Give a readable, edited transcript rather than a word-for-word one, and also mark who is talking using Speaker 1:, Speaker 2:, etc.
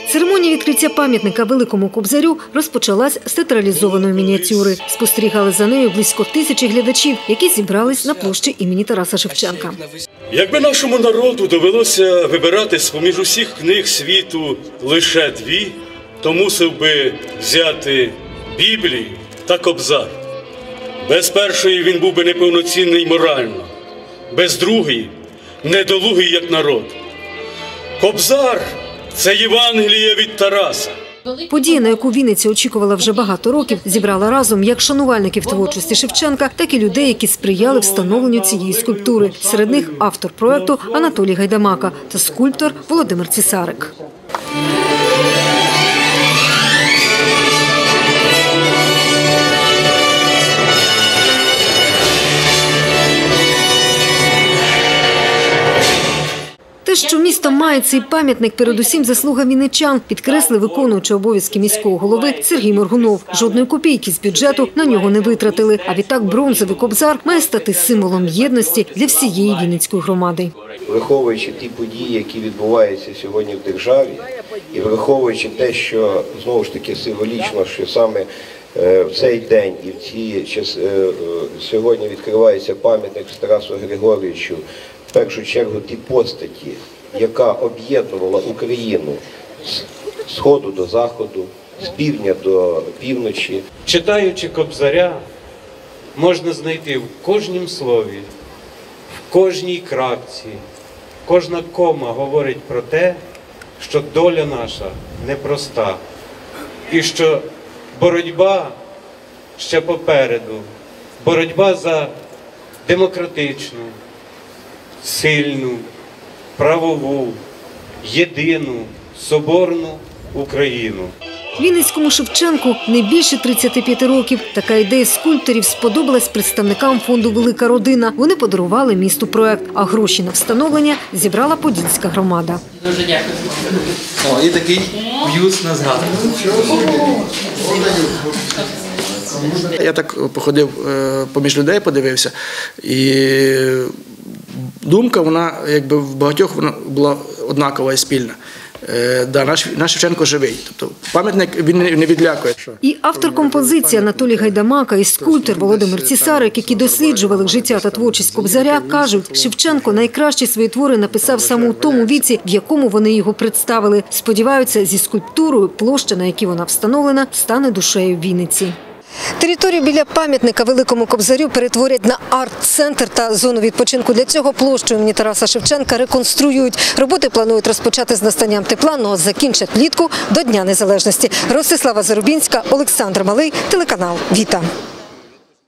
Speaker 1: Церемонія відкриття пам'ятника Великому Кобзарю розпочалась з театралізованої мініатюри. Спостерігали за нею близько 1000 глядачів, які зібрались на площі імені Тараса Шевченка.
Speaker 2: Якби нашому народу довелося вибирати з-поміж усіх книг світу лише 2, то мусив би взяти Біблію та Кобзар. Без першої він був би неповноцінний морально, без другої – недолугий як народ. Кобзар – це Євангеліє від Тараса.
Speaker 1: Подія, на яку Вінниця очікувала вже багато років, зібрала разом як шанувальників творчості Шевченка, так і людей, які сприяли встановленню цієї скульптури. Серед них автор проєкту Анатолій Гайдамака та скульптор Володимир Цісарик. Те, що місто має цей пам'ятник, передусім заслуга вінничан, підкреслив виконуючий обов'язки міського голови Сергій Моргунов. Жодної копійки з бюджету на нього не витратили. А відтак бронзовий Кобзар має стати символом єдності для всієї Вінницької громади.
Speaker 3: Враховуючи ті події, які відбуваються сьогодні в державі, і враховуючи те, що, знову ж таки, символічно, що саме в цей день і в ці часи сьогодні відкривається пам'ятник Тарасу Григоровичу, в першу чергу ті постаті, яка об'єднувала Україну з сходу до заходу, з півдня до півночі.
Speaker 4: Читаючи Кобзаря, можна знайти в кожнім слові, в кожній крапці, кожна кома говорить про те, що доля наша непроста і що боротьба ще попереду, боротьба за демократичну, сильну, правову, єдину, соборну Україну.
Speaker 1: Вінницькому Шевченку не більше 35 років. Така ідея скульпторів сподобалась представникам фонду «Велика родина». Вони подарували місту проект, а гроші на встановлення зібрала Подільська громада.
Speaker 5: Дуже дякую.
Speaker 6: О, і такий б'юст на згадку. Я так походив поміж людей, подивився, і думка, вона якби в багатьох вона була однакова і спільна. Да, наш Шевченко живий, тобто пам'ятник він не відлякує.
Speaker 1: І автор композиції Анатолій Гайдамака, і скульптор Володимир Цісарик, які досліджували життя та творчість Кобзаря, кажуть, Шевченко найкращі свої твори написав саме у тому віці, в якому вони його представили. Сподіваються, зі скульптурою площа, на якій вона встановлена, стане душею Вінниці. Територію біля пам'ятника Великому Кобзарю перетворять на арт-центр та зону відпочинку. Для цього площу імені Тараса Шевченка реконструюють. Роботи планують розпочати з настанням тепла, але закінчать влітку до Дня Незалежності. Ростислава Зарубінська, Олександр Малий, телеканал «Віта».